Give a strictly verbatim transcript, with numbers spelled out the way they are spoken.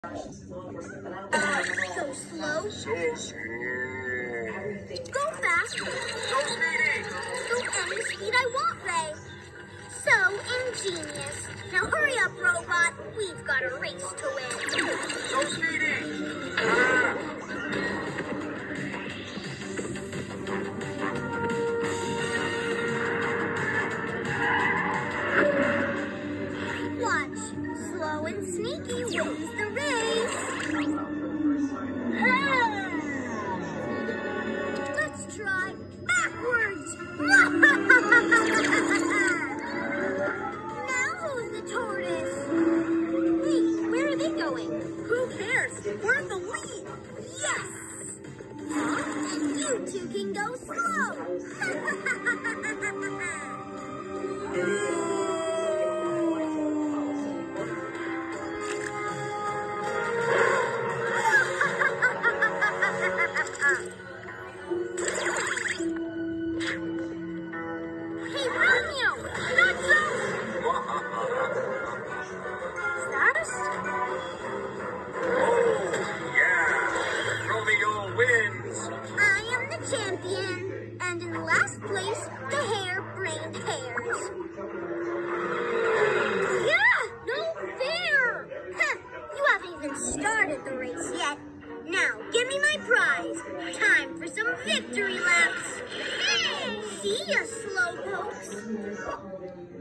So slow. So slow. Go fast. So speedy. Go any speed I want, Ray. So ingenious. Now hurry up, robot. We've got a race to win. So speedy. Ah. Watch. Slow and sneaky wins the race. Let's try backwards. Now who's the tortoise? Wait, where are they going? Who cares? We're in the lead. Yes! Huh? And you two can go slow. Hey, Romeo! Not so! Fast? Oh, yeah. Romeo wins. I am the champion, and in last place, the hair-brained hares. Yeah, no fair! Huh, you haven't even started the race yet. Now, give me my prize. Time for some victory laps. See ya, slowpokes.